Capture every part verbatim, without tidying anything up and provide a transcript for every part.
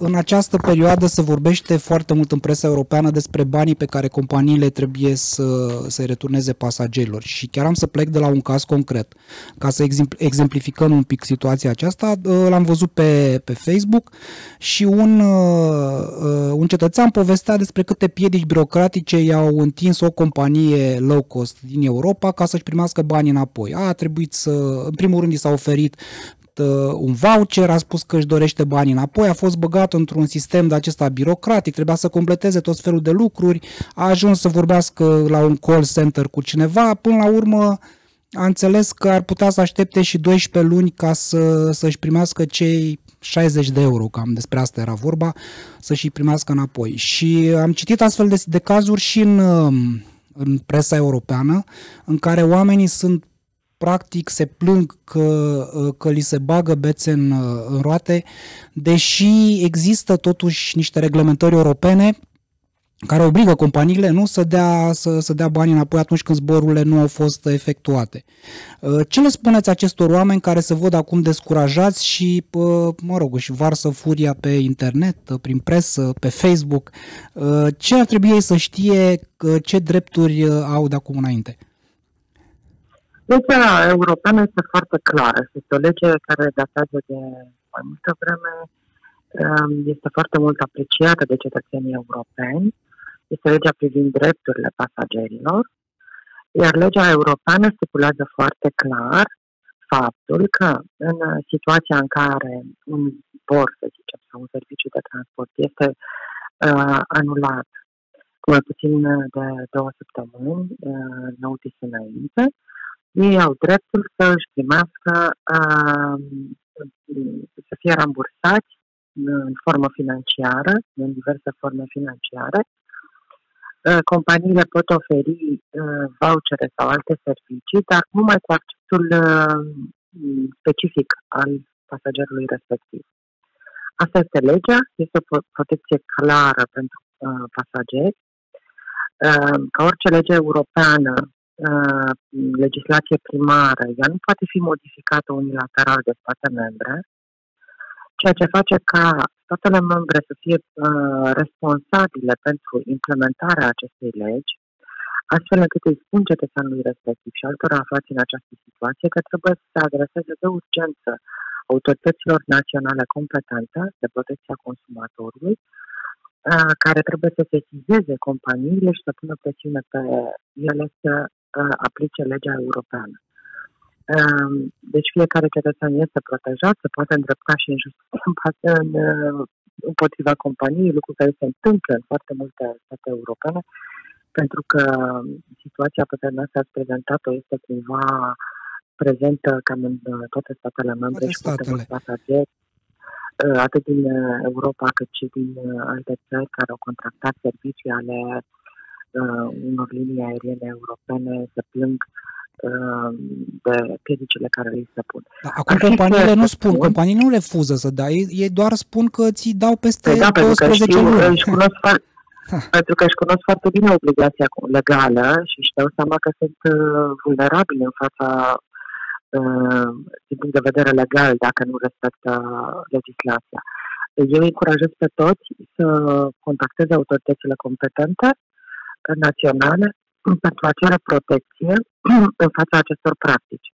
în această perioadă se vorbește foarte mult în presa europeană despre banii pe care companiile trebuie să, să returneze pasagerilor. Și chiar am să plec de la un caz concret. Ca să exemplificăm un pic situația aceasta, l-am văzut pe, pe Facebook și un, un cetățean povestea despre câte piedici birocratice i-au întins o companie low cost din Europa ca să-și primească banii înapoi. A trebuit să, în primul rând, i s-a oferit un voucher, a spus că își dorește banii înapoi, a fost băgat într-un sistem de acesta birocratic, trebuia să completeze tot felul de lucruri, a ajuns să vorbească la un call center cu cineva, până la urmă a înțeles că ar putea să aștepte și doisprezece luni ca să, să-și primească cei șaizeci de euro, cam despre asta era vorba, să-și primească înapoi. Și am citit astfel de, de cazuri și în, în presa europeană, în care oamenii sunt practic se plâng că, că li se bagă bețe în, în roate, deși există totuși niște reglementări europene care obligă companiile nu să dea, să, să dea bani înapoi atunci când zborurile nu au fost efectuate. Ce le spuneți acestor oameni care se văd acum descurajați și, mă rog, își varsă furia pe internet, prin presă, pe Facebook? Ce ar trebui ei să știe, ce drepturi au de acum înainte? Legea europeană este foarte clară. Este o lege care datează de mai multă vreme, este foarte mult apreciată de cetățenii europeni. Este legea privind drepturile pasagerilor, iar legea europeană stipulează foarte clar faptul că în situația în care un zbor, să zicem, sau un serviciu de transport este uh, anulat cu mai puțin de două săptămâni, uh, notice înainte, ei au dreptul să își primească, uh, să fie rambursați în formă financiară, în diverse forme financiare. Uh, companiile pot oferi uh, vouchere sau alte servicii, dar numai cu acceptul uh, specific al pasagerului respectiv. Asta este legea, este o protecție clară pentru uh, pasageri. Uh, ca orice lege europeană, Uh, legislație primară, ea nu poate fi modificată unilateral de state membre, ceea ce face ca statele membre să fie uh, responsabile pentru implementarea acestei legi, astfel încât îi spun cetățeanului respectiv și altora aflați în această situație că trebuie să se adreseze de urgență autorităților naționale competente de protecția consumatorului, uh, care trebuie să sesizeze companiile și să pună presiune pe ele să aplice legea europeană. Deci fiecare cetățean este protejat, se poate îndrepta și în justiție împotriva companiei, lucru care se întâmplă în foarte multe state europene, pentru că situația pe care noi ați prezentat-o este cumva prezentă cam în toate statele membre și foarte mulți pasageri, atât din Europa cât și din alte țări care au contractat servicii ale Uh, unor linii aeriene europene se plâng uh, de piedicile care îi se pun. Da, acum companiile nu spun, spun, companiile nu refuză să dea, ei, ei doar spun că ți dau peste da, douăsprezece luni. Își cunosc, pentru că își cunosc foarte bine obligația legală și își dau seama că sunt uh, vulnerabili în fața, uh, din punct de vedere legal, dacă nu respectă legislația. Eu încurajez pe toți să contacteze autoritățile competente naționale pentru a cere protecție în fața acestor practici.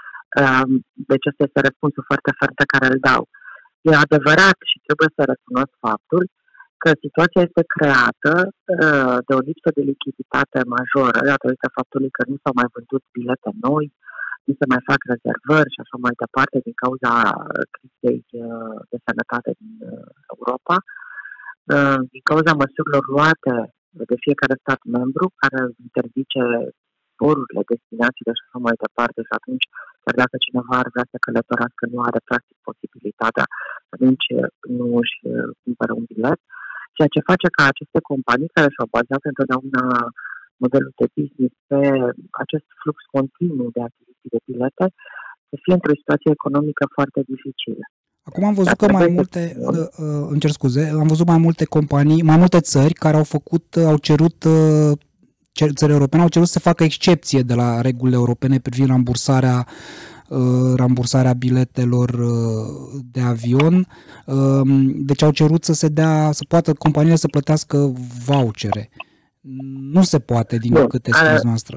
Deci acesta este răspunsul foarte ferm pe care îl dau. E adevărat și trebuie să recunosc faptul că situația este creată de o lipsă de lichiditate majoră datorită faptului că nu s-au mai vândut bilete noi, nu se mai fac rezervări și așa mai departe din cauza crizei de sănătate din Europa, din cauza măsurilor luate de fiecare stat membru, care interzice zborurile, destinațiile și așa mai departe și atunci, chiar dacă cineva ar vrea să călătorească, nu are practic posibilitatea, atunci nu își cumpără un bilet, ceea ce face ca aceste companii care și-au bazat întotdeauna modelul de business pe acest flux continuu de achiziții de bilete, să fie într-o situație economică foarte dificilă. Acum am văzut că mai multe, uh, uh, îmi cer scuze, am văzut mai multe companii, mai multe țări care au făcut, au cerut, uh, țări europene au cerut să facă excepție de la regulile europene privind rambursarea rambursarea biletelor de avion. Deci au cerut să se dea, să poată companiile să plătească vouchere. Nu se poate, din Bun, câte spuneți noastră.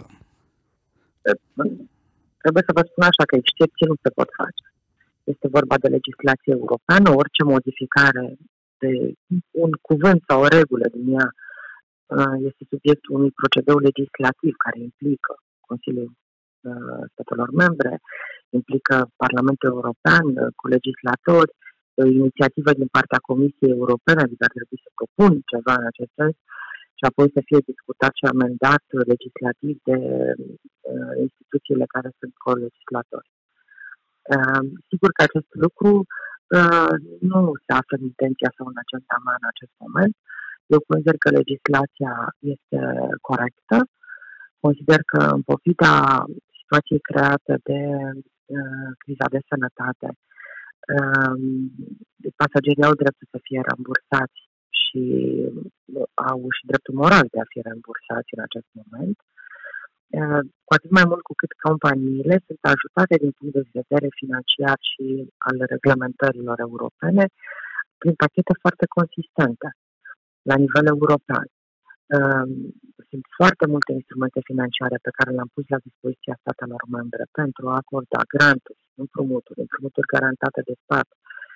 Trebuie să vă spun așa că excepții nu se pot face. Este vorba de legislație europeană, orice modificare de un cuvânt sau o regulă din ea este subiectul unui procedeu legislativ care implică Consiliul statelor membre, implică Parlamentul European, colegislatori, inițiativă din partea Comisiei Europene, adică ar trebui să propun ceva în acest sens și apoi să fie discutat și amendat legislativ de uh, instituțiile care sunt co-legislatori. Uh, sigur că acest lucru uh, nu se află în intenția sau în agenda mea în acest moment. Eu consider că legislația este corectă. Consider că în pofida situației create de uh, criza de sănătate, uh, pasagerii au dreptul să fie rambursați și au și dreptul moral de a fi rambursați în acest moment, cu atât mai mult cu cât companiile sunt ajutate din punct de vedere financiar și al reglementărilor europene prin pachete foarte consistente la nivel european. Sunt foarte multe instrumente financiare pe care le-am pus la dispoziția statelor membre pentru a acorda granturi, împrumuturi, împrumuturi garantate de stat,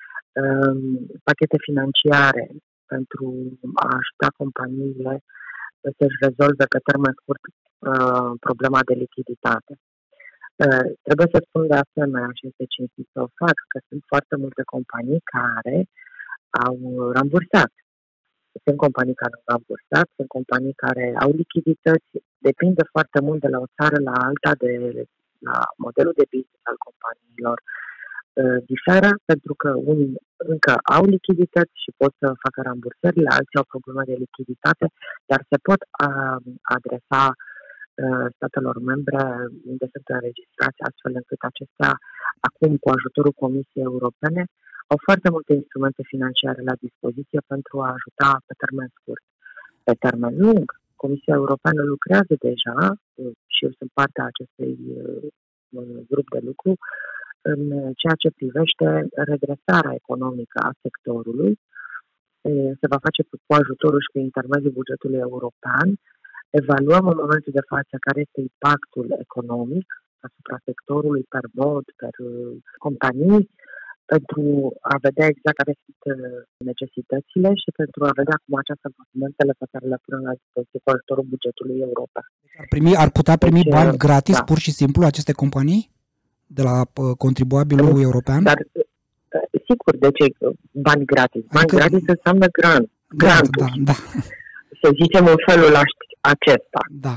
pachete financiare pentru a ajuta companiile să-și rezolve pe termen scurt uh, problema de lichiditate. Uh, trebuie să spun de asemenea, și este cinstit să o fac, că sunt foarte multe companii care au rambursat. Sunt companii care au rambursat, sunt companii care au lichidități, depinde foarte mult de la o țară la alta, de la modelul de business al companiilor. Diferă pentru că unii încă au lichidități și pot să facă rambursările, alții au probleme de lichiditate, dar se pot adresa statelor membre unde sunt înregistrați, astfel încât acestea, acum cu ajutorul Comisiei Europene, au foarte multe instrumente financiare la dispoziție pentru a ajuta pe termen scurt. Pe termen lung, Comisia Europeană lucrează deja, și eu sunt partea acestui grup de lucru, în ceea ce privește redresarea economică a sectorului. Se va face cu ajutorul și cu intermediul bugetului european. Evaluăm în momentul de față care este impactul economic asupra sectorului per mod, per companii, pentru a vedea exact care sunt necesitățile și pentru a vedea cum această documentele pe care le punem la dispoziție cu ajutorul bugetului european. Ar, primi, ar putea primi deci, bani gratis, da. Pur și simplu, aceste companii? De la uh, contribuabilul nu, european? Dar, sigur, de ce bani gratis? Bani adică, gratis înseamnă grant. Grant, da, da. Să zicem în felul acesta. Da.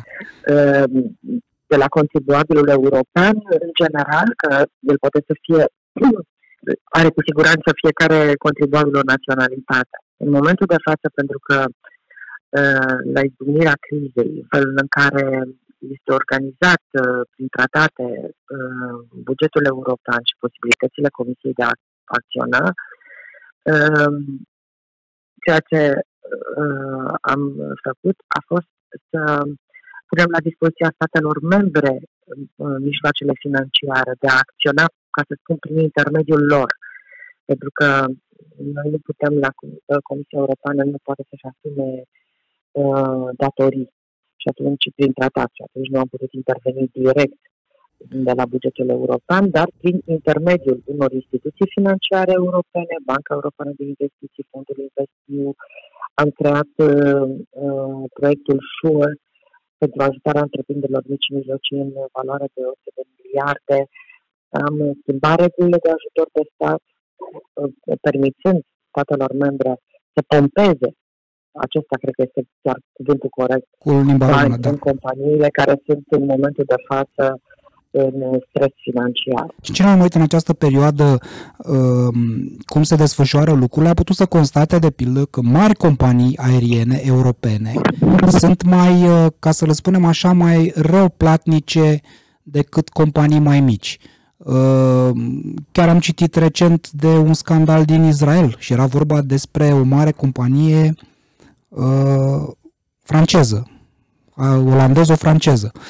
De la contribuabilul european, în general, că el poate să fie, are cu siguranță fiecare contribuabil o naționalitate. În momentul de față, pentru că la izbucnirea crizei, felul în care este organizat uh, prin tratate uh, bugetul european și posibilitățile Comisiei de a acționa, uh, ceea ce uh, am făcut a fost să punem la dispoziția statelor membre uh, mijloacele financiare de a acționa, ca să spun, prin intermediul lor. Pentru că noi nu putem, la Comisia Europeană nu poate să-și asume uh, datorii. Și atunci prin tratat, și atunci nu am putut interveni direct de la bugetul european, dar prin intermediul unor instituții financiare europene, Banca Europeană de Investiții, Fondul InvestEU, am creat uh, uh, proiectul SURE pentru ajutarea întreprinderilor mici și mijlocii în valoare de o sută de miliarde. Am schimbat regulile de ajutor de stat, uh, permițând statelor membre să pompeze. Acesta cred că este chiar cuvântul corect. Cu limba română, da. În companiile care sunt în momentul de față în stres financiar. Și cine am uit în această perioadă uh, cum se desfășoară lucrurile, a putut să constate, de pildă, că mari companii aeriene europene sunt mai, uh, ca să le spunem așa, mai rău platnice decât companii mai mici. Uh, chiar am citit recent de un scandal din Israel și era vorba despre o mare companie uh, franceză, olandeză-franceză,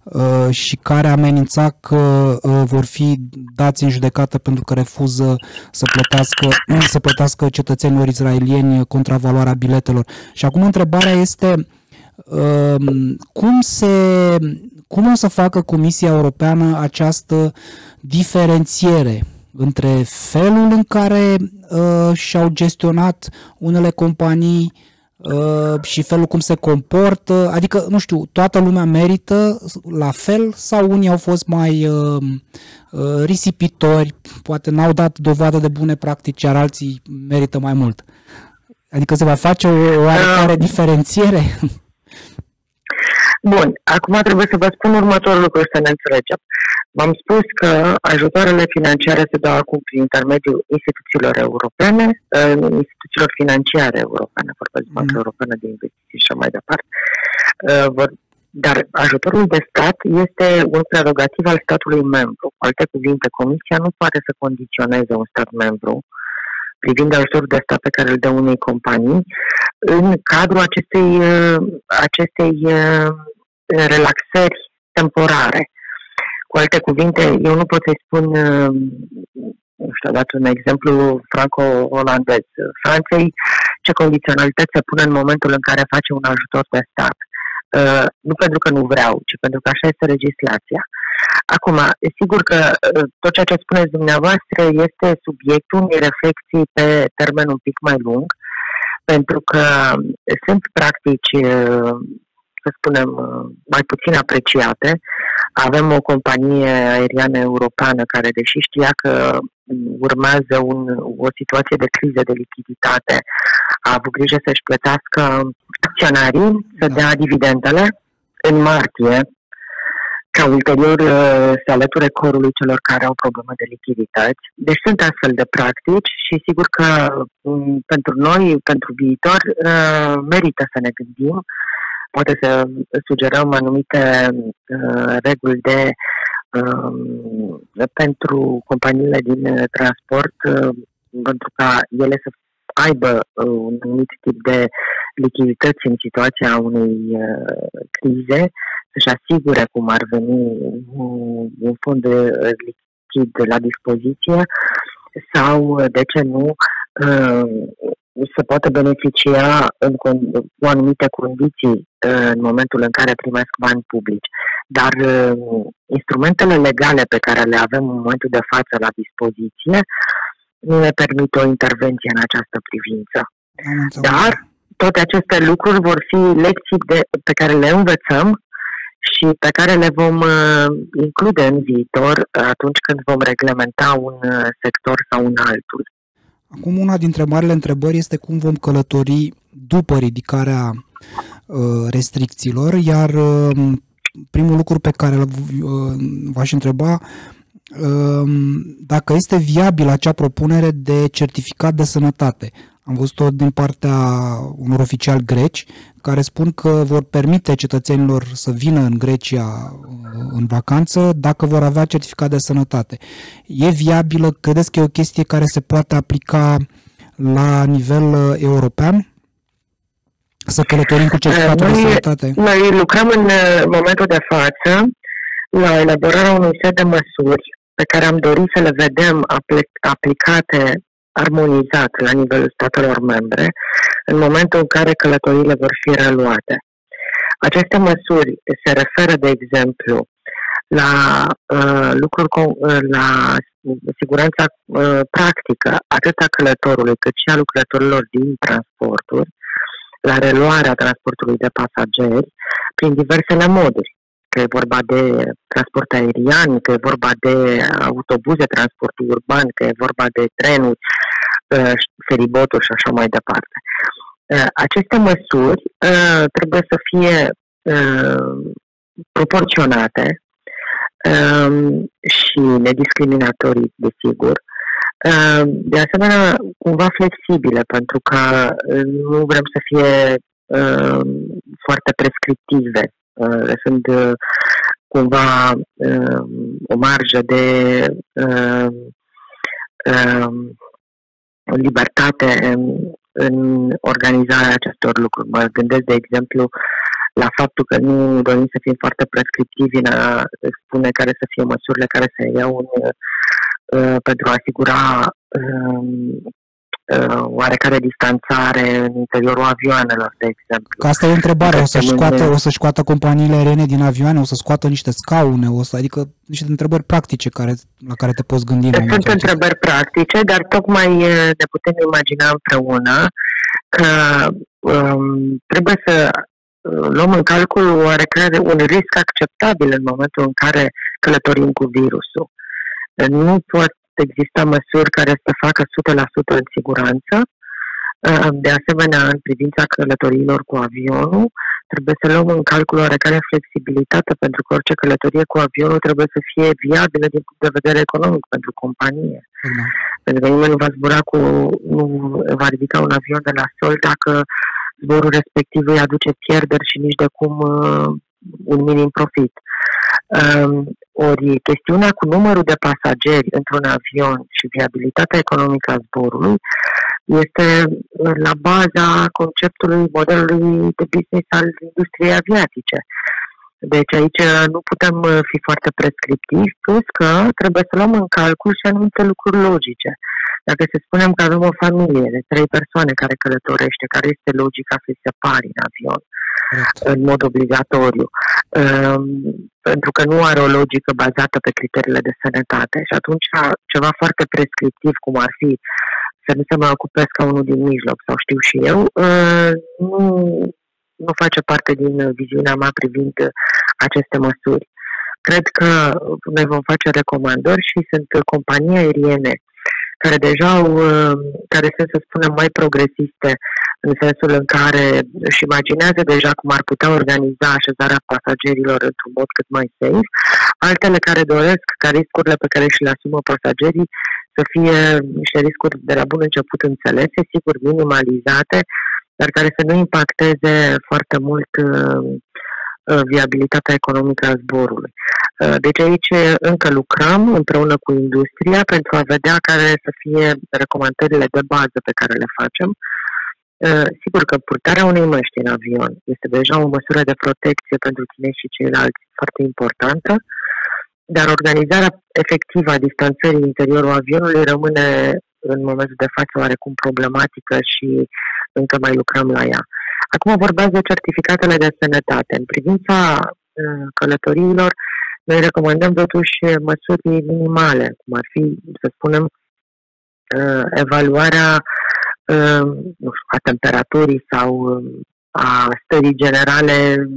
și care amenința că vor fi dați în judecată pentru că refuză să plătească, să plătească cetățenilor israelieni contravaloarea biletelor. Și acum întrebarea este cum se cum o să facă Comisia Europeană această diferențiere între felul în care uh, și-au gestionat unele companii uh, și felul cum se comportă, adică, nu știu, toată lumea merită la fel sau unii au fost mai uh, uh, risipitori, poate n-au dat dovadă de bune practici, iar alții merită mai mult. Adică se va face o oarecare diferențiere? Bun, acum trebuie să vă spun următorul lucru să ne înțelegem. V-am spus că ajutoarele financiare se dau acum prin intermediul instituțiilor europene, instituțiilor financiare europene, vorbesc de Banca Europeană de Investiții și așa mai departe. Dar ajutorul de stat este un prerogativ al statului membru. Cu alte cuvinte, Comisia nu poate să condiționeze un stat membru privind ajutorul de stat pe care îl dă unei companii în cadrul acestei, acestei relaxări temporare. Cu alte cuvinte, eu nu pot să-i spun, nu știu, dați un exemplu franco-olandez, Franței, ce condiționalități se pune în momentul în care face un ajutor de stat. Nu pentru că nu vreau, ci pentru că așa este legislația. Acum, e sigur că tot ceea ce spuneți dumneavoastră este subiectul unei reflexii pe termen un pic mai lung, pentru că sunt practici, să spunem, mai puțin apreciate. Avem o companie aeriană europeană care, deși știa că urmează un, o situație de criză de lichiditate, a avut grijă să-și plătească acționarii, să dea dividendele în martie, ca ulterior să alăture corului celor care au probleme de lichidități. Deci sunt astfel de practici și sigur că pentru noi, pentru viitor, merită să ne gândim, poate să sugerăm anumite reguli de pentru companiile din transport, pentru ca ele să aibă un anumit tip de lichidități în situația unei crize, să-și asigure cum ar veni un fond de lichid la dispoziție sau, de ce nu, se poate beneficia în, cu anumite condiții în momentul în care primesc bani publici. Dar instrumentele legale pe care le avem în momentul de față la dispoziție nu ne permit o intervenție în această privință. Dar toate aceste lucruri vor fi lecții de, pe care le învățăm și pe care le vom uh, include în viitor atunci când vom reglementa un uh, sector sau un altul. Acum, una dintre marile întrebări este cum vom călători după ridicarea uh, restricțiilor, iar uh, primul lucru pe care uh, v-aș întreba uh, dacă este viabilă acea propunere de certificat de sănătate. Am văzut-o din partea unor oficiali greci care spun că vor permite cetățenilor să vină în Grecia în vacanță dacă vor avea certificat de sănătate. E viabilă? Credeți că e o chestie care se poate aplica la nivel european? Să călătorim cu certificatul noi, de sănătate? Noi lucrăm în momentul de față la elaborarea unui set de măsuri pe care am dorit să le vedem aplicate armonizat la nivelul statelor membre în momentul în care călătoriile vor fi reluate. Aceste măsuri se referă, de exemplu, la uh, lucruri uh, la siguranța uh, practică atât a călătorului cât și a lucrătorilor din transporturi, la reluarea transportului de pasageri prin diversele moduri, că e vorba de transport aerian, că e vorba de autobuze, transport urban, că e vorba de trenuri, feriboturi și așa mai departe. Aceste măsuri trebuie să fie proporționate și nediscriminatorii, desigur. De asemenea, cumva flexibile, pentru că nu vrem să fie foarte prescriptive. Sunt cumva o marjă de libertate în, în organizarea acestor lucruri. Mă gândesc, de exemplu, la faptul că nu dorim să fim foarte prescriptivi în a spune care să fie măsurile care să iau în, uh, pentru a asigura uh, uh, oarecare distanțare în interiorul avioanelor, de exemplu. Că asta e o întrebare, o să-și scoată, o să scoată companiile aeriene din avioane, o să scoată niște scaune, o să, adică niște întrebări practice care, la care te poți gândi. Sunt întrebări practice, dar tocmai ne putem imagina împreună că um, trebuie să luăm în calcul oarecare un risc acceptabil în momentul în care călătorim cu virusul. Nu pot exista măsuri care să facă o sută la sută în siguranță. De asemenea, în privința călătoriilor cu avionul, trebuie să luăm în calcul oarecare flexibilitate, pentru că orice călătorie cu avionul trebuie să fie viabilă din punct de vedere economic pentru companie. Da. Pentru că nimeni nu va zbura cu, nu va ridica un avion de la sol dacă zborul respectiv îi aduce pierderi și nici de cum uh, un minim profit. Um, ori chestiunea cu numărul de pasageri într-un avion și viabilitatea economică a zborului este la baza conceptului modelului de business al industriei aviatice. Deci aici nu putem fi foarte prescriptivi, plus că trebuie să luăm în calcul și anumite lucruri logice. Dacă să spunem că avem o familie de trei persoane care călătorește, care este logica să se separe în avion, în mod obligatoriu, um, pentru că nu are o logică bazată pe criteriile de sănătate. Și atunci ceva foarte prescriptiv, cum ar fi să nu se mai ocupez ca unul din mijloc, sau știu și eu, uh, nu, nu face parte din viziunea mea privind aceste măsuri. Cred că noi vom face recomandări și sunt companii aeriene care deja au, care sunt, să spunem, mai progresiste, în sensul în care își imaginează deja cum ar putea organiza așezarea pasagerilor într-un mod cât mai safe, altele care doresc ca riscurile pe care și le asumă pasagerii să fie niște riscuri de la bun început înțelese, sigur minimalizate, dar care să nu impacteze foarte mult uh, viabilitatea economică a zborului. Deci aici încă lucrăm împreună cu industria pentru a vedea care să fie recomandările de bază pe care le facem. Sigur că purtarea unei măști în avion este deja o măsură de protecție pentru tine și ceilalți foarte importantă, dar organizarea efectivă a distanțării în interiorul avionului rămâne în momentul de față oarecum problematică și încă mai lucrăm la ea. Acum vorbesc de certificatele de sănătate. În privința uh, călătoriilor, noi recomandăm totuși măsuri minimale, cum ar fi, să spunem, uh, evaluarea uh, nu știu, a temperaturii sau uh, a stării generale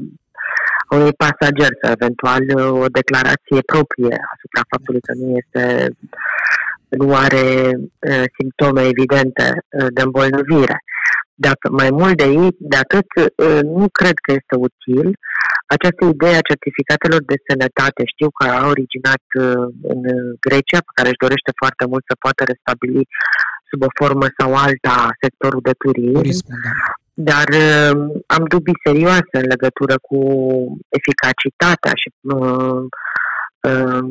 a unui pasager, sau eventual uh, o declarație proprie asupra faptului că nu este, nu are uh, simptome evidente uh, de îmbolnăvire. Dacă mai mult de, ei, de atât, nu cred că este util. Această idee a certificatelor de sănătate, știu că a originat în Grecia, pe care își dorește foarte mult să poată restabili sub o formă sau alta sectorul de turism, turism da. Dar am dubii serioase în legătură cu eficacitatea și uh, uh,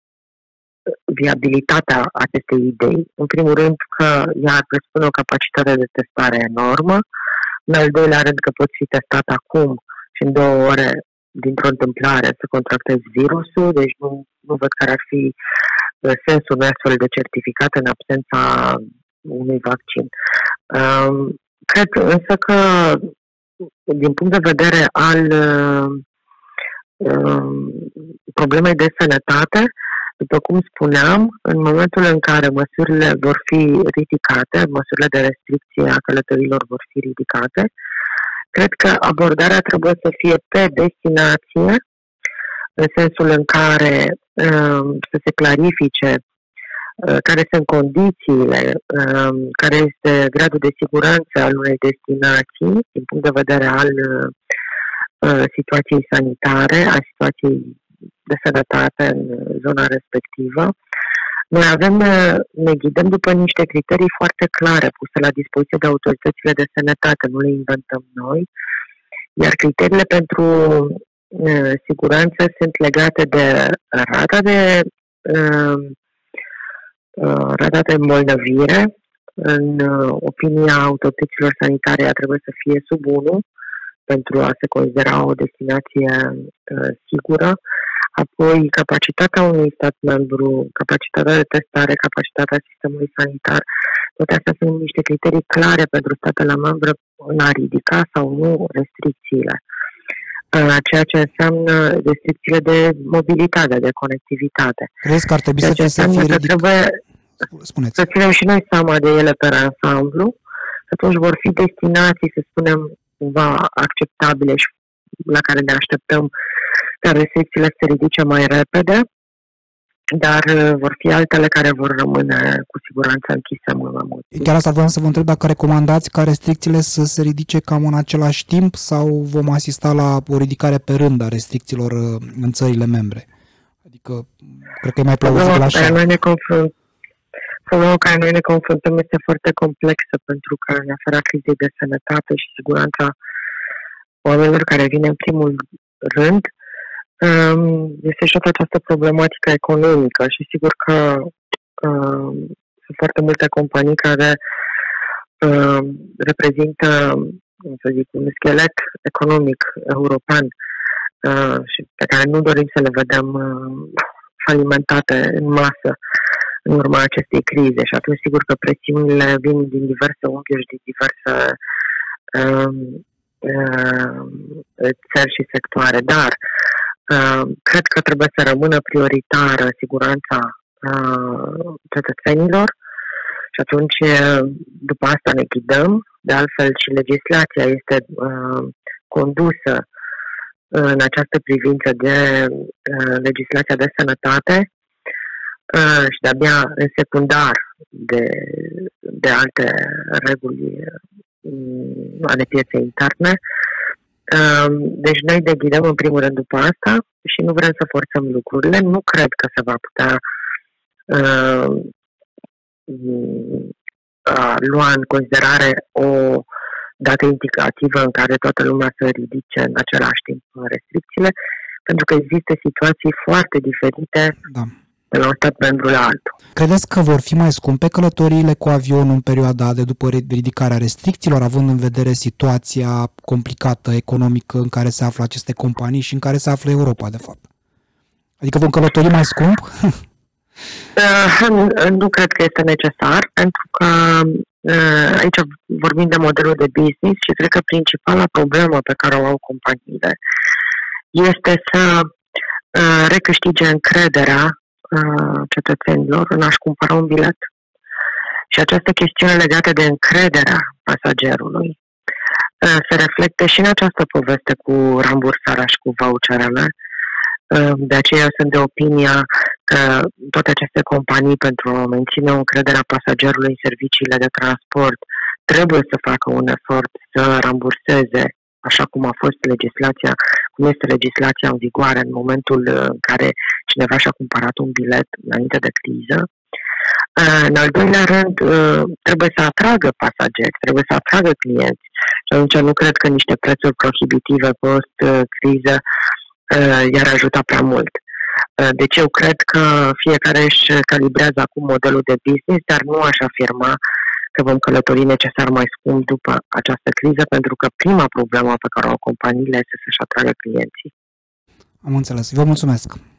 viabilitatea acestei idei. În primul rând că ea presupune o capacitate de testare enormă, în al doilea rând că poți fi testat acum și în două ore dintr-o întâmplare să contractezi virusul, deci nu, nu văd care ar fi sensul unui astfel de certificat în absența unui vaccin. Um, cred însă că din punct de vedere al um, problemei de sănătate, după cum spuneam, în momentul în care măsurile vor fi ridicate, măsurile de restricție a călătorilor vor fi ridicate, cred că abordarea trebuie să fie pe destinație, în sensul în care um, să se clarifice uh, care sunt condițiile, um, care este gradul de siguranță al unei destinații, din punct de vedere al uh, situației sanitare, a situației de sănătate în zona respectivă. Noi avem, ne ghidăm după niște criterii foarte clare puse la dispoziție de autoritățile de sănătate, nu le inventăm noi, iar criteriile pentru uh, siguranță sunt legate de rata de uh, uh, rata de îmbolnăvire. În uh, opinia autorităților sanitare ea trebuie să fie sub unu, pentru a se considera o destinație uh, sigură, apoi capacitatea unui stat membru, capacitatea de testare, capacitatea sistemului sanitar, toate astea sunt niște criterii clare pentru statele membre în a ridica sau nu restricțiile. Uh, ceea ce înseamnă restricțiile de mobilitate, de conectivitate. Crezi că ar trebui să, să fie ridicat? Trebuie Spuneți. să ținem și noi seama de ele pe ansamblu, atunci vor fi destinații, să spunem, cumva acceptabile și la care ne așteptăm ca restricțiile să se ridice mai repede, dar vor fi altele care vor rămâne cu siguranță închise mult mai mult. Chiar asta vreau să vă întreb dacă recomandați ca restricțiile să se ridice cam în același timp sau vom asista la o ridicare pe rând a restricțiilor în țările membre? Adică, cred că e mai plauzibil așa. Noi ne confruntăm Problema cu care noi ne confruntăm este foarte complexă, pentru că în afara crizei de sănătate și siguranța oamenilor care vine în primul rând, este și toată această problematică economică și sigur că um, sunt foarte multe companii care um, reprezintă, cum să zic, un schelet economic european uh, și pe care nu dorim să le vedem uh, falimentate în masă în urma acestei crize și atunci sigur că presiunile vin din diverse unghiuri și din diverse um, um, țări și sectoare, dar uh, cred că trebuie să rămână prioritară siguranța uh, cetățenilor și atunci după asta ne ghidăm. De altfel și legislația este uh, condusă în această privință de uh, legislația de sănătate Uh, și de-abia în secundar de, de alte reguli uh, ale pieței interne. Uh, deci noi ne ghidăm în primul rând după asta și nu vrem să forțăm lucrurile. Nu cred că se va putea uh, uh, lua în considerare o dată indicativă în care toată lumea să ridice în același timp restricțiile, pentru că există situații foarte diferite da. de la un stat membru la altul. Credeți că vor fi mai scumpe călătoriile cu avion în perioada de după ridicarea restricțiilor, având în vedere situația complicată economică în care se află aceste companii și în care se află Europa, de fapt? Adică vom călători mai scump? Uh, nu cred că este necesar, pentru că uh, aici vorbim de modelul de business și cred că principala problemă pe care o au companiile este să uh, recâștige încrederea cetățenilor în a-și cumpăra un bilet. Și această chestiune legată de încrederea pasagerului se reflectă și în această poveste cu rambursarea și cu voucherele. De aceea sunt de opinia că toate aceste companii, pentru a menține o încredere a pasagerului în serviciile de transport, trebuie să facă un efort să ramburseze, așa cum a fost legislația, cum este legislația în vigoare în momentul în care cineva și-a cumpărat un bilet înainte de criză. În al doilea rând, trebuie să atragă pasageri, trebuie să atragă clienți. Și atunci nu cred că niște prețuri prohibitive post-criză i-ar ajuta prea mult. Deci eu cred că fiecare își calibrează acum modelul de business, dar nu aș afirma că vom călători necesar mai scump după această criză, pentru că prima problemă pe care o au companiile este să-și atragă clienții. Am înțeles. Vă mulțumesc!